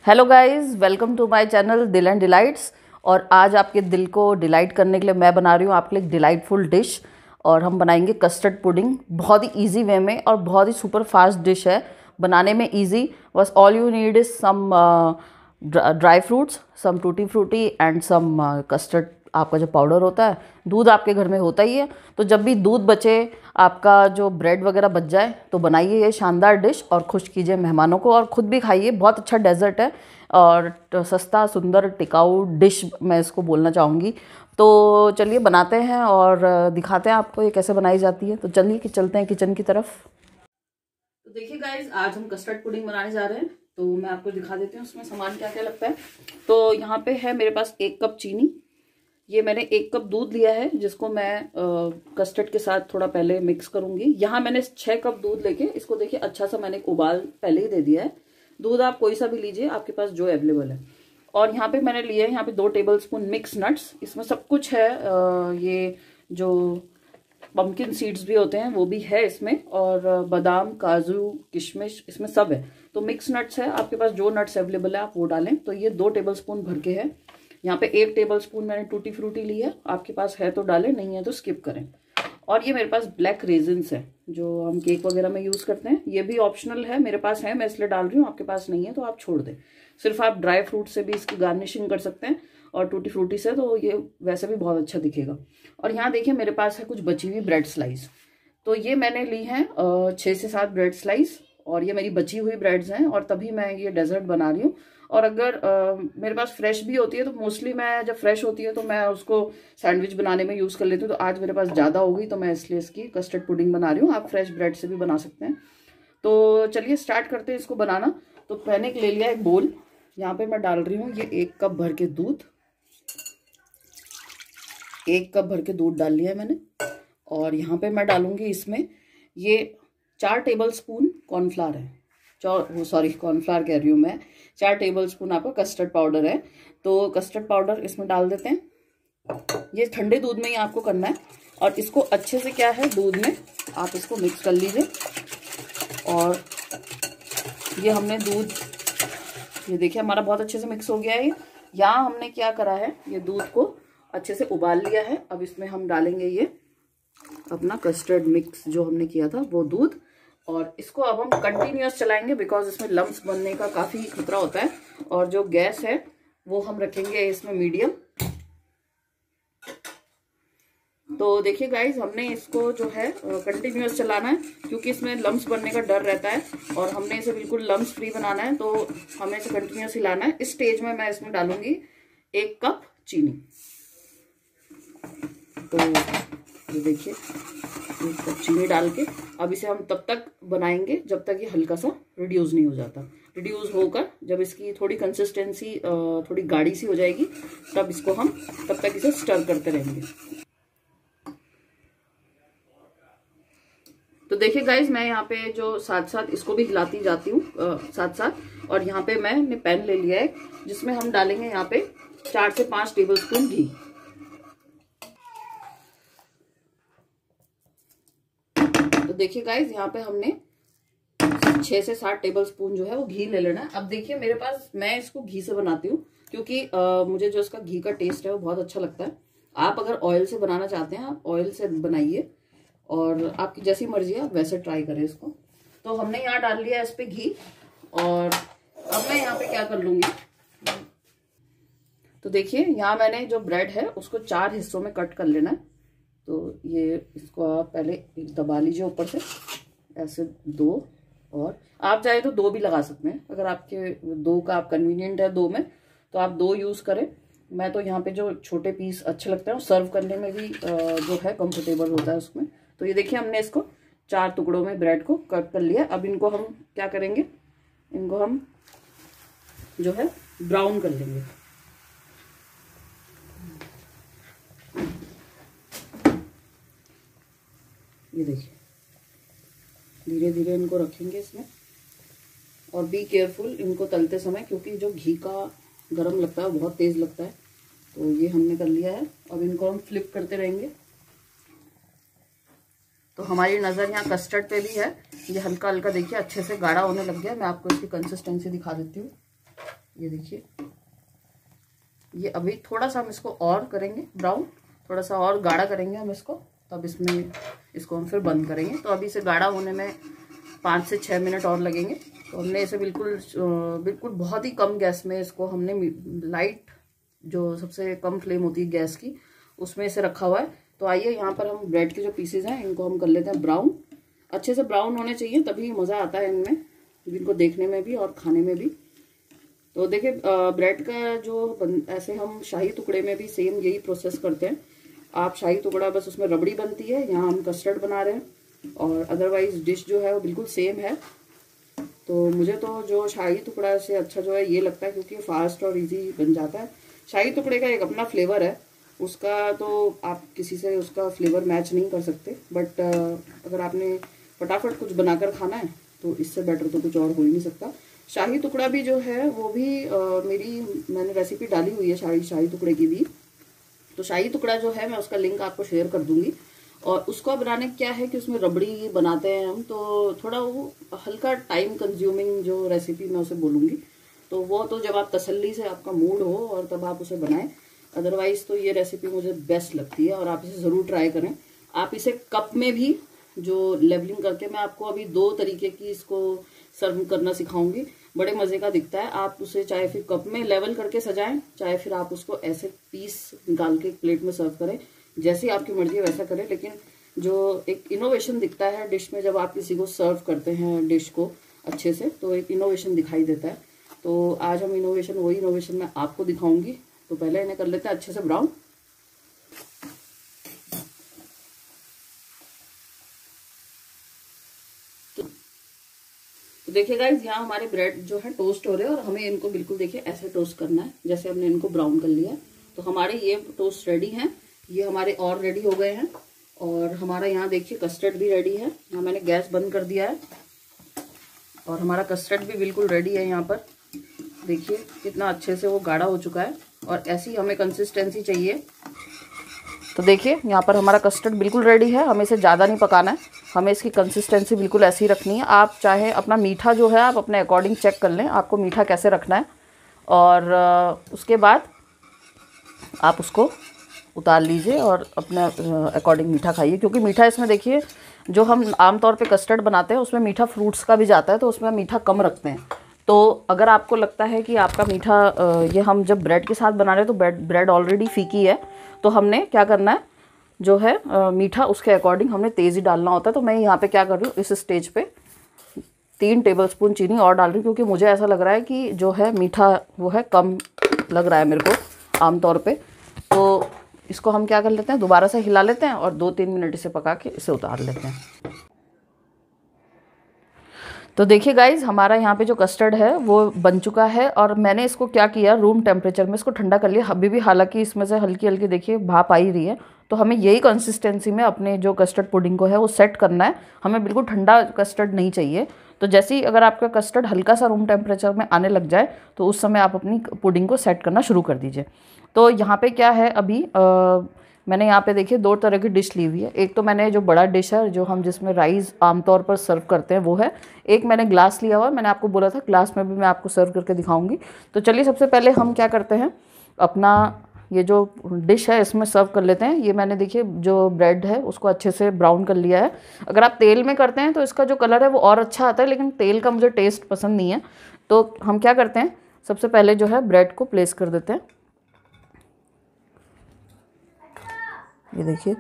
Hello guys, welcome to my channel Dil and delights. और आज आपके दिल को डिलाइट करने के लिए मैं बना रही हूँ आपके लिए एक डिलाइटफुल डिश। और हम बनाएंगे कस्टर्ड पुडिंग बहुत ही इजी वे में, और बहुत ही सुपर फास्ट डिश है, बनाने में इजी। बस all you need is some dry fruits, some tutti frutti and some custard. आपका जो पाउडर होता है, दूध आपके घर में होता ही है, तो जब भी दूध बचे, आपका जो ब्रेड वगैरह बच जाए, तो बनाइए ये शानदार डिश और खुश कीजिए मेहमानों को और ख़ुद भी खाइए। बहुत अच्छा डेजर्ट है और सस्ता सुंदर टिकाऊ डिश मैं इसको बोलना चाहूँगी। तो चलिए बनाते हैं और दिखाते हैं आपको ये कैसे बनाई जाती है। तो चलिए कि चलते हैं किचन की तरफ। तो देखिए गाइज, आज हम कस्टर्ड पुडिंग बनाने जा रहे हैं, तो मैं आपको दिखा देती हूँ उसमें सामान क्या क्या लगता है। तो यहाँ पे है मेरे पास 1 कप चीनी। ये मैंने 1 कप दूध लिया है, जिसको मैं कस्टर्ड के साथ थोड़ा पहले मिक्स करूंगी। यहाँ मैंने 6 कप दूध लेके इसको देखिए अच्छा सा मैंने उबाल पहले ही दे दिया है। दूध आप कोई सा भी लीजिए, आपके पास जो अवेलेबल है। और यहाँ पे मैंने लिए यहाँ पे 2 टेबलस्पून मिक्स नट्स। इसमें सब कुछ है, ये जो पम्पकिन सीड्स भी होते हैं वो भी है इसमें, और बादाम काजू किशमिश इसमें सब है। तो मिक्स नट्स है, आपके पास जो नट्स अवेलेबल है आप वो डालें। तो ये 2 टेबलस्पून भर के है। यहाँ पे 1 टेबलस्पून मैंने टूटी फ्रूटी ली है, आपके पास है तो डालें, नहीं है तो स्किप करें। और ये मेरे पास ब्लैक रेजिन्स है, जो हम केक वगैरह में यूज करते हैं। ये भी ऑप्शनल है, मेरे पास है मैं इसलिए डाल रही हूँ, आपके पास नहीं है तो आप छोड़ दें। सिर्फ आप ड्राई फ्रूट से भी इसकी गार्निशिंग कर सकते हैं, और टूटी फ्रूटी से तो ये वैसे भी बहुत अच्छा दिखेगा। और यहाँ देखिए मेरे पास है कुछ बची हुई ब्रेड स्लाइस। तो ये मैंने ली है 6 से 7 ब्रेड स्लाइस, और ये मेरी बची हुई ब्रेड्स हैं, और तभी मैं ये डेजर्ट बना रही हूँ। और अगर मेरे पास फ्रेश भी होती है, तो मोस्टली मैं जब फ्रेश होती है तो मैं उसको सैंडविच बनाने में यूज़ कर लेती हूँ। तो आज मेरे पास ज़्यादा होगी तो मैं इसलिए इसकी कस्टर्ड पुडिंग बना रही हूँ। आप फ्रेश ब्रेड से भी बना सकते हैं। तो चलिए स्टार्ट करते हैं इसको बनाना। तो मैंने ले लिया एक बोल, यहाँ पे मैं डाल रही हूँ ये 1 कप भर के दूध। 1 कप भर के दूध डाल लिया है मैंने। और यहाँ पे मैं डालूंगी इसमें ये 4 टेबलस्पून कॉर्नफ्लावर है। सॉरी, कॉर्नफ्लावर कह रही हूँ मैं। 4 टेबलस्पून आपका कस्टर्ड पाउडर है। तो कस्टर्ड पाउडर इसमें डाल देते हैं। ये ठंडे दूध में ही आपको करना है, और इसको अच्छे से क्या है दूध में आप इसको मिक्स कर लीजिए। और ये हमने दूध, ये देखिए हमारा बहुत अच्छे से मिक्स हो गया है। यहाँ हमने क्या करा है, ये दूध को अच्छे से उबाल लिया है। अब इसमें हम डालेंगे ये अपना कस्टर्ड मिक्स जो हमने किया था वो दूध, और इसको अब हम कंटिन्यूअस चलाएंगे, बिकॉज इसमें लम्प्स बनने का काफी खतरा होता है। और जो गैस है वो हम रखेंगे इसमें मीडियम। तो देखिए गाइज, हमने इसको जो है कंटिन्यूअस चलाना है, क्योंकि इसमें लम्प्स बनने का डर रहता है, और हमने इसे बिल्कुल लम्प्स फ्री बनाना है। तो हमें इसे कंटिन्यूअस हिलाना है। इस स्टेज में मैं इसमें डालूंगी 1 कप चीनी। तो ये देखिए 1 कप चीनी डाल के अब इसे हम तब तक बनाएंगे जब तक ये हल्का सा रिड्यूस नहीं हो जाता। रिड्यूस होकर जब इसकी थोड़ी कंसिस्टेंसी थोड़ी गाढ़ी सी हो जाएगी, तब इसको हम तब तक इसे स्टर करते रहेंगे। तो देखिए गाइज, मैं यहाँ पे जो साथ साथ इसको भी हिलाती जाती हूँ साथ साथ। और यहाँ पे मैंने पैन ले लिया है, जिसमें हम डालेंगे यहाँ पे 4 से 5 टेबलस्पून घी। तो देखिए गाइज, यहाँ पे हमने 6 से 7 टेबलस्पून जो है वो घी ले लेना है। अब देखिए मेरे पास, मैं इसको घी से बनाती हूँ, क्योंकि मुझे जो इसका घी का टेस्ट है वो बहुत अच्छा लगता है। आप अगर ऑयल से बनाना चाहते हैं, आप ऑयल से बनाइए, और आपकी जैसी मर्जी है आप वैसे ट्राई करें इसको। तो हमने यहाँ डाल लिया इस पे घी, और अब मैं यहाँ पे क्या कर लूंगी। तो देखिए यहाँ मैंने जो ब्रेड है उसको 4 हिस्सों में कट कर लेना है। तो ये इसको आप पहले दबा लीजिए ऊपर से ऐसे 2, और आप चाहे तो 2 भी लगा सकते हैं। अगर आपके 2 का आप कन्वीनियंट है 2 में, तो आप 2 यूज करें। मैं तो यहाँ पे जो छोटे पीस अच्छे लगते हैं, सर्व करने में भी जो है कंफर्टेबल होता है उसमें। तो ये देखिए हमने इसको 4 टुकड़ों में ब्रेड को कट कर लिया। अब इनको हम क्या करेंगे, इनको हम जो है ब्राउन कर लेंगे। ये देखिए धीरे धीरे इनको रखेंगे इसमें, और बी केयरफुल इनको तलते समय, क्योंकि जो घी का गरम लगता है वो बहुत तेज लगता है। तो ये हमने कर लिया है। अब इनको हम फ्लिप करते रहेंगे। तो हमारी नज़र यहाँ कस्टर्ड पे भी है। ये हल्का हल्का देखिए अच्छे से गाढ़ा होने लग गया। मैं आपको इसकी कंसिस्टेंसी दिखा देती हूँ। ये देखिए, ये अभी थोड़ा सा हम इसको और करेंगे ब्राउन, थोड़ा सा और गाढ़ा करेंगे हम इसको, तब इसको हम फिर बंद करेंगे। तो अभी इसे गाढ़ा होने में 5 से 6 मिनट और लगेंगे। तो हमने इसे बिल्कुल बहुत ही कम गैस में इसको हमने लाइट, जो सबसे कम फ्लेम होती है गैस की, उसमें इसे रखा हुआ है। तो आइए यहाँ पर हम ब्रेड के जो पीसेज हैं इनको हम कर लेते हैं ब्राउन। अच्छे से ब्राउन होने चाहिए, तभी मज़ा आता है इनमें, इनको देखने में भी और खाने में भी। तो देखिए ब्रेड का जो ऐसे हम शाही टुकड़े में भी सेम यही प्रोसेस करते हैं। आप शाही टुकड़ा बस उसमें रबड़ी बनती है, यहाँ हम कस्टर्ड बना रहे हैं, और अदरवाइज डिश जो है वो बिल्कुल सेम है। तो मुझे तो जो शाही टुकड़ा से अच्छा जो है ये लगता है, क्योंकि फास्ट और इजी बन जाता है। शाही टुकड़े का एक अपना फ्लेवर है, उसका तो आप किसी से उसका फ्लेवर मैच नहीं कर सकते। बट अगर आपने फटाफट कुछ बनाकर खाना है तो इससे बेटर तो कुछ और हो ही नहीं सकता। शाही टुकड़ा भी जो है वो भी मैंने रेसिपी डाली हुई है शाही टुकड़े की भी। तो शाही टुकड़ा जो है मैं उसका लिंक आपको शेयर कर दूंगी। और उसको बनाने क्या है कि उसमें रबड़ी बनाते हैं हम, तो थोड़ा वो हल्का टाइम कंज्यूमिंग जो रेसिपी मैं उसे बोलूँगी। तो वो तो जब आप तसल्ली से आपका मूड हो और तब आप उसे बनाएं। अदरवाइज तो ये रेसिपी मुझे बेस्ट लगती है और आप इसे ज़रूर ट्राई करें। आप इसे कप में भी जो लेवलिंग करके, मैं आपको अभी 2 तरीके की इसको सर्व करना सिखाऊंगी, बड़े मज़े का दिखता है। आप उसे चाहे फिर कप में लेवल करके सजाएं, चाहे फिर आप उसको ऐसे पीस निकाल के प्लेट में सर्व करें, जैसी आपकी मर्जी है वैसा करें। लेकिन जो एक इनोवेशन दिखता है डिश में, जब आप किसी को सर्व करते हैं डिश को अच्छे से, तो एक इनोवेशन दिखाई देता है। तो आज हम वही इनोवेशन मैं आपको दिखाऊंगी। तो पहले इन्हें कर लेते हैं अच्छे से ब्राउन। तो देखिए गाइज, यहाँ हमारे ब्रेड जो है टोस्ट हो रहे हैं और हमें इनको बिल्कुल देखिए ऐसे टोस्ट करना है जैसे हमने इनको ब्राउन कर लिया है। तो हमारे ये टोस्ट रेडी हैं, ये हमारे और रेडी हो गए हैं। और हमारा यहाँ देखिए कस्टर्ड भी रेडी है। यहाँ मैंने गैस बंद कर दिया है और हमारा कस्टर्ड भी बिल्कुल रेडी है। यहाँ पर देखिए कितना अच्छे से वो गाढ़ा हो चुका है और ऐसी हमें कंसिस्टेंसी चाहिए। तो देखिए यहाँ पर हमारा कस्टर्ड बिल्कुल रेडी है, हमें इसे ज़्यादा नहीं पकाना है, हमें इसकी कंसिस्टेंसी बिल्कुल ऐसी रखनी है। आप चाहे अपना मीठा जो है आप अपने अकॉर्डिंग चेक कर लें, आपको मीठा कैसे रखना है। और उसके बाद आप उसको उतार लीजिए और अपने अकॉर्डिंग मीठा खाइए, क्योंकि मीठा इसमें देखिए जो हम आमतौर पे कस्टर्ड बनाते हैं उसमें मीठा फ्रूट्स का भी जाता है, तो उसमें मीठा कम रखते हैं। तो अगर आपको लगता है कि आपका मीठा ये हम जब ब्रेड के साथ बना रहे हैं तो ब्रेड ऑलरेडी फीकी है, तो हमने क्या करना है जो है मीठा उसके अकॉर्डिंग हमने तेज़ ही डालना होता है। तो मैं यहाँ पे क्या कर रही हूँ, इस स्टेज पे 3 टेबलस्पून चीनी और डाल रही हूँ, क्योंकि मुझे ऐसा लग रहा है कि जो है मीठा वो है कम लग रहा है मेरे को आमतौर पे। तो इसको हम क्या कर लेते हैं, दोबारा से हिला लेते हैं और 2-3 मिनट इसे पका के इसे उतार लेते हैं। तो देखिए गाइज, हमारा यहाँ पे जो कस्टर्ड है वो बन चुका है और मैंने इसको क्या किया, रूम टेम्परेचर में इसको ठंडा कर लिया। अभी भी हालांकि इसमें से हल्की हल्की देखिए भाप आ ही रही है, तो हमें यही कंसिस्टेंसी में अपने जो कस्टर्ड पुडिंग को है वो सेट करना है। हमें बिल्कुल ठंडा कस्टर्ड नहीं चाहिए। तो जैसे ही अगर आपका कस्टर्ड हल्का सा रूम टेम्परेचर में आने लग जाए तो उस समय आप अपनी पुडिंग को सेट करना शुरू कर दीजिए। तो यहाँ पे क्या है, अभी मैंने यहाँ पे देखिए 2 तरह की डिश ली हुई है। एक तो मैंने जो बड़ा डिश है जो हम जिसमें राइस आमतौर पर सर्व करते हैं वो है, एक मैंने ग्लास लिया हुआ है। मैंने आपको बोला था ग्लास में भी मैं आपको सर्व करके दिखाऊंगी। तो चलिए सबसे पहले हम क्या करते हैं, अपना ये जो डिश है इसमें सर्व कर लेते हैं। ये मैंने देखिए जो ब्रेड है उसको अच्छे से ब्राउन कर लिया है। अगर आप तेल में करते हैं तो इसका जो कलर है वो और अच्छा आता है, लेकिन तेल का मुझे टेस्ट पसंद नहीं है। तो हम क्या करते हैं, सबसे पहले जो है ब्रेड को प्लेस कर देते हैं। ये देखिए,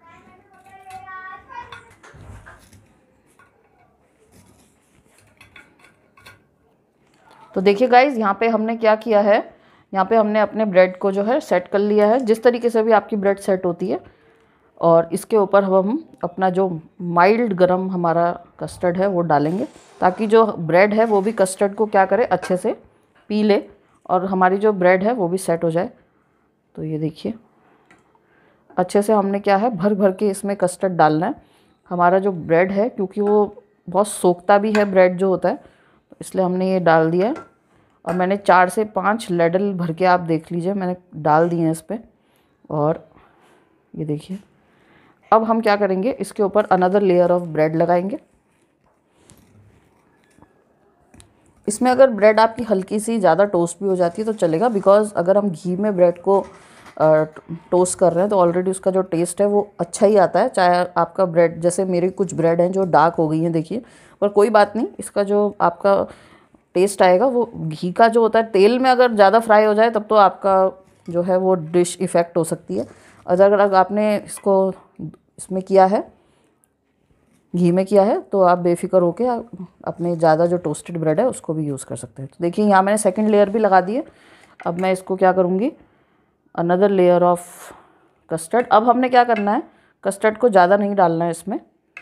तो देखिए गाइज, यहाँ पे हमने क्या किया है, यहाँ पे हमने अपने ब्रेड को जो है सेट कर लिया है, जिस तरीके से भी आपकी ब्रेड सेट होती है। और इसके ऊपर हम अपना जो माइल्ड गरम हमारा कस्टर्ड है वो डालेंगे, ताकि जो ब्रेड है वो भी कस्टर्ड को क्या करे, अच्छे से पी ले और हमारी जो ब्रेड है वो भी सेट हो जाए। तो ये देखिए अच्छे से हमने क्या है भर भर के इसमें कस्टर्ड डालना है। हमारा जो ब्रेड है क्योंकि वो बहुत सोखता भी है ब्रेड जो होता है, तो इसलिए हमने ये डाल दिया है। और मैंने 4 से 5 लैडल भर के, आप देख लीजिए, मैंने डाल दिए हैं इस पर। और ये देखिए, अब हम क्या करेंगे, इसके ऊपर अनदर लेयर ऑफ ब्रेड लगाएंगे। इसमें अगर ब्रेड आपकी हल्की सी ज़्यादा टोस्ट भी हो जाती है तो चलेगा, बिकॉज़ अगर हम घी में ब्रेड को टोस्ट कर रहे हैं तो ऑलरेडी उसका जो टेस्ट है वो अच्छा ही आता है। चाहे आपका ब्रेड, जैसे मेरी कुछ ब्रेड हैं जो डार्क हो गई हैं देखिए, पर कोई बात नहीं, इसका जो आपका टेस्ट आएगा वो घी का जो होता है, तेल में अगर ज़्यादा फ्राई हो जाए तब तो आपका जो है वो डिश इफ़ेक्ट हो सकती है। अगर आपने इसको इसमें किया है, घी में किया है, तो आप बेफिक्र होके अपने ज़्यादा जो टोस्टेड ब्रेड है उसको भी यूज़ कर सकते हैं। तो देखिए यहाँ मैंने सेकंड लेयर भी लगा दी है। अब मैं इसको क्या करूँगी, अनदर लेयर ऑफ कस्टर्ड। अब हमने क्या करना है, कस्टर्ड को ज़्यादा नहीं डालना है इसमें,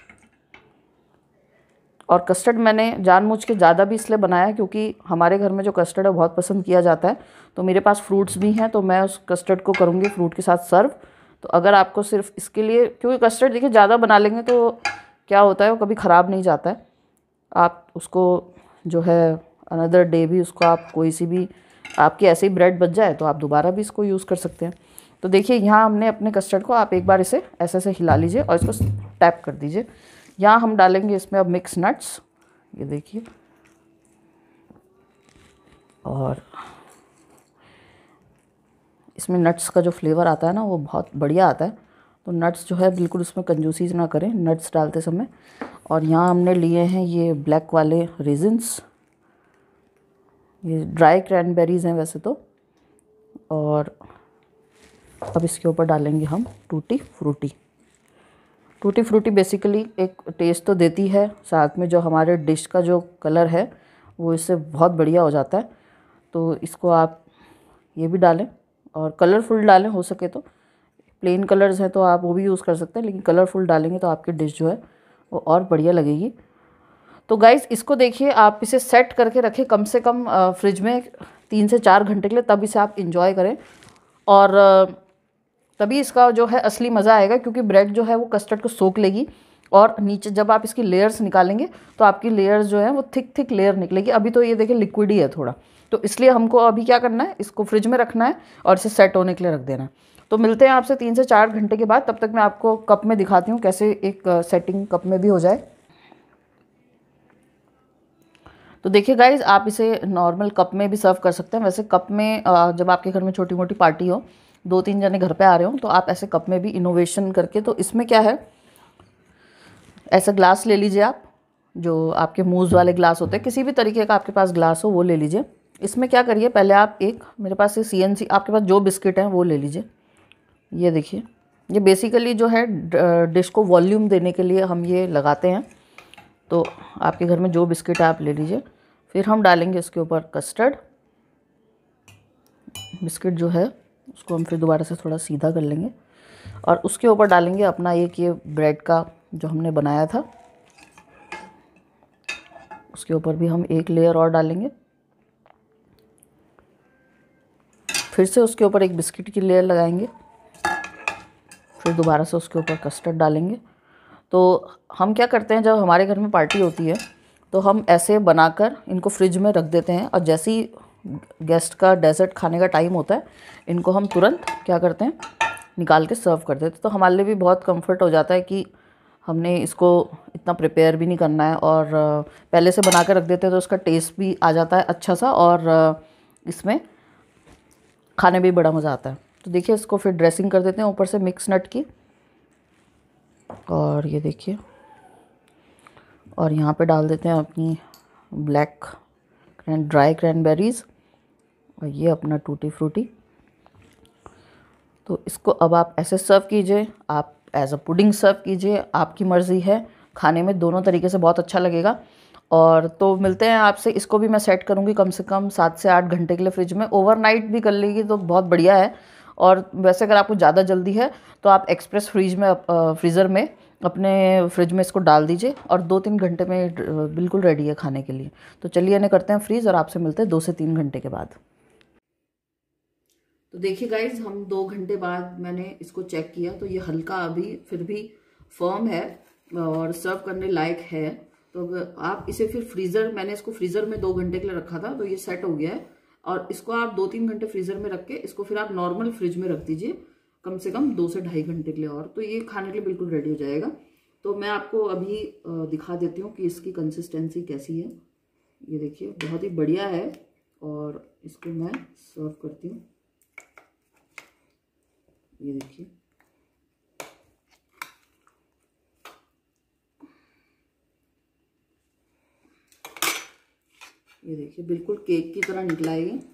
और कस्टर्ड मैंने जानबूझ के ज़्यादा भी इसलिए बनाया है क्योंकि हमारे घर में जो कस्टर्ड है बहुत पसंद किया जाता है। तो मेरे पास फ्रूट्स भी हैं, तो मैं उस कस्टर्ड को करूँगी फ्रूट के साथ सर्व। तो अगर आपको सिर्फ इसके लिए, क्योंकि कस्टर्ड देखिए ज़्यादा बना लेंगे तो क्या होता है वो कभी ख़राब नहीं जाता है। आप उसको जो है अनदर डे भी उसको आप कोई सी भी आपकी ऐसे ही ब्रेड बच जाए तो आप दोबारा भी इसको यूज़ कर सकते हैं। तो देखिए यहाँ हमने अपने कस्टर्ड को, आप एक बार इसे ऐसे ऐसे हिला लीजिए और इसको टैप कर दीजिए। यहाँ हम डालेंगे इसमें अब मिक्स नट्स, ये देखिए, और इसमें नट्स का जो फ्लेवर आता है ना वो बहुत बढ़िया आता है। तो नट्स जो है बिल्कुल उसमें कंजूसी ना करें नट्स डालते समय। और यहाँ हमने लिए हैं ये ब्लैक वाले रेजिन्स, ये ड्राई क्रैनबेरीज़ हैं वैसे तो। और अब इसके ऊपर डालेंगे हम tutti frutti. Tutti frutti basically एक टेस्ट तो देती है, साथ में जो हमारे डिश का जो कलर है वो इससे बहुत बढ़िया हो जाता है। तो इसको आप ये भी डालें और कलरफुल डालें, हो सके तो प्लेन कलर्स हैं तो आप वो भी यूज़ कर सकते हैं, लेकिन कलरफुल डालेंगे तो आपकी डिश जो है वो और बढ़िया लगेगी। तो गाइज़ इसको देखिए, आप इसे सेट करके रखें कम से कम फ्रिज में 3 से 4 घंटे के लिए, तब इसे आप इंजॉय करें। और तभी इसका जो है असली मज़ा आएगा, क्योंकि ब्रेड जो है वो कस्टर्ड को सोख लेगी। और नीचे जब आप इसकी लेयर्स निकालेंगे तो आपकी लेयर्स जो है वो थिक थिक लेयर निकलेगी। अभी तो ये देखिए लिक्विड ही है थोड़ा, तो इसलिए हमको अभी क्या करना है, इसको फ्रिज में रखना है और इसे सेट होने के लिए रख देना है। तो मिलते हैं आपसे 3 से 4 घंटे के बाद। तब तक मैं आपको कप में दिखाती हूँ कैसे एक सेटिंग कप में भी हो जाए। तो देखिए गाइज़, आप इसे नॉर्मल कप में भी सर्व कर सकते हैं। वैसे कप में जब आपके घर में छोटी मोटी पार्टी हो, 2-3 जने घर पे आ रहे हो, तो आप ऐसे कप में भी इनोवेशन करके, तो इसमें क्या है, ऐसा ग्लास ले लीजिए आप, जो आपके मूज़ वाले ग्लास होते हैं, किसी भी तरीके का आपके पास ग्लास हो वो ले लीजिए। इसमें क्या करिए, पहले आप एक, मेरे पास ये CNC, आपके पास जो बिस्किट हैं वो ले लीजिए। ये देखिए, ये बेसिकली जो है डिश को वॉल्यूम देने के लिए हम ये लगाते हैं। तो आपके घर में जो बिस्किट है आप ले लीजिए। फिर हम डालेंगे इसके ऊपर कस्टर्ड बिस्किट जो है, उसको हम फिर दोबारा से थोड़ा सीधा कर लेंगे और उसके ऊपर डालेंगे अपना एक ये ब्रेड का जो हमने बनाया था, उसके ऊपर भी हम एक लेयर और डालेंगे। फिर से उसके ऊपर एक बिस्किट की लेयर लगाएंगे, फिर दोबारा से उसके ऊपर कस्टर्ड डालेंगे। तो हम क्या करते हैं, जब हमारे घर में पार्टी होती है तो हम ऐसे बनाकर इनको फ्रिज में रख देते हैं, और जैसे ही गेस्ट का डेजर्ट खाने का टाइम होता है, इनको हम तुरंत क्या करते हैं, निकाल के सर्व कर देते हैं। तो हमारे लिए भी बहुत कंफर्ट हो जाता है कि हमने इसको इतना प्रिपेयर भी नहीं करना है, और पहले से बना कर रख देते हैं तो उसका टेस्ट भी आ जाता है अच्छा सा, और इसमें खाने में भी बड़ा मज़ा आता है। तो देखिए, इसको फिर ड्रेसिंग कर देते हैं ऊपर से मिक्स नट की, और ये देखिए, और यहाँ पे डाल देते हैं अपनी ब्लैक ड्राई क्रैनबेरीज़, और ये अपना टूटी फ्रूटी। तो इसको अब आप ऐसे सर्व कीजिए, आप एज अ पुडिंग सर्व कीजिए, आपकी मर्ज़ी है, खाने में दोनों तरीके से बहुत अच्छा लगेगा। और तो मिलते हैं आपसे, इसको भी मैं सेट करूँगी कम से कम 7 से 8 घंटे के लिए फ्रिज में। ओवरनाइट भी कर लेगी तो बहुत बढ़िया है। और वैसे अगर आपको ज़्यादा जल्दी है तो आप एक्सप्रेस फ्रीज़र में अपने फ्रिज में इसको डाल दीजिए, और 2-3 घंटे में बिल्कुल रेडी है खाने के लिए। तो चलिए इन्हें करते हैं फ्रीज़, और आपसे मिलते हैं 2 से 3 घंटे के बाद। तो देखिए गाइज, हम 2 घंटे बाद मैंने इसको चेक किया, तो ये हल्का अभी फिर भी फर्म है और सर्व करने लायक है। तो अगर आप इसे फिर मैंने इसको फ्रीज़र में 2 घंटे के लिए रखा था, तो ये सेट हो गया है। और इसको आप 2-3 घंटे फ्रीज़र में रख के इसको फिर आप नॉर्मल फ्रिज में रख दीजिए कम से कम 2 से ढाई घंटे के लिए, और तो ये खाने के लिए बिल्कुल रेडी हो जाएगा। तो मैं आपको अभी दिखा देती हूँ कि इसकी कंसिस्टेंसी कैसी है। ये देखिए बहुत ही बढ़िया है। और इसको मैं सर्व करती हूँ। ये देखिए बिल्कुल केक की तरह निकला है ये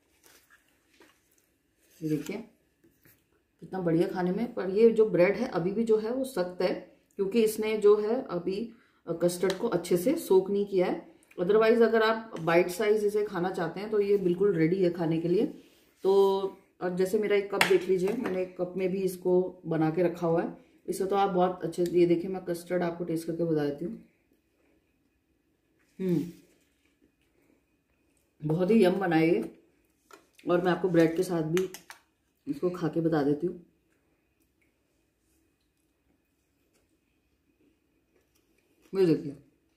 देखिए कितना बढ़िया खाने में। पर ये जो ब्रेड है अभी भी जो है वो सख्त है, क्योंकि इसने जो है अभी कस्टर्ड को अच्छे से सोक नहीं किया है। अदरवाइज अगर आप बाइट साइज इसे खाना चाहते हैं तो ये बिल्कुल रेडी है खाने के लिए। तो और जैसे मेरा एक कप देख लीजिए, मैंने एक कप में भी इसको बना के रखा हुआ है। इसे तो आप बहुत अच्छे से, ये देखिए मैं कस्टर्ड आपको टेस्ट करके बता देती हूँ। बहुत ही यम बना है ये। और मैं आपको ब्रेड के साथ भी इसको खा के बता देती हूँ। ये देखिए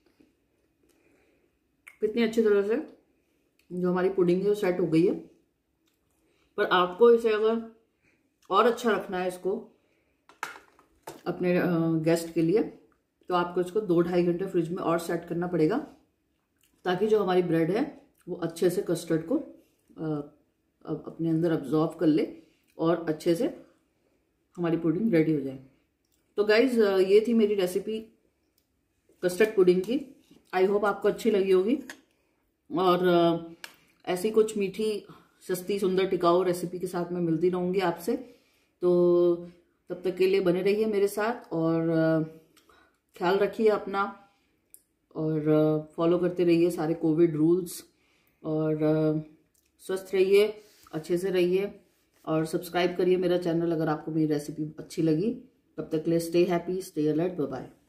कितनी अच्छी तरह से जो हमारी पुडिंग है वो सेट हो गई है। पर आपको इसे अगर और अच्छा रखना है इसको अपने गेस्ट के लिए, तो आपको इसको 2-2.5 घंटे फ्रिज में और सेट करना पड़ेगा, ताकि जो हमारी ब्रेड है वो अच्छे से कस्टर्ड को अपने अंदर अब्जॉर्ब कर ले और अच्छे से हमारी पुडिंग रेडी हो जाए। तो गाइज ये थी मेरी रेसिपी कस्टर्ड पुडिंग की। आई होप आपको अच्छी लगी होगी। और ऐसी कुछ मीठी सस्ती सुंदर टिकाऊ रेसिपी के साथ मैं मिलती रहूँगी आपसे। तो तब तक के लिए बने रहिए मेरे साथ और ख्याल रखिए अपना, और फॉलो करते रहिए सारे कोविड रूल्स, और स्वस्थ रहिए, अच्छे से रहिए, और सब्सक्राइब करिए मेरा चैनल अगर आपको मेरी रेसिपी अच्छी लगी। तब तक के लिए stay happy, stay alert, bye bye.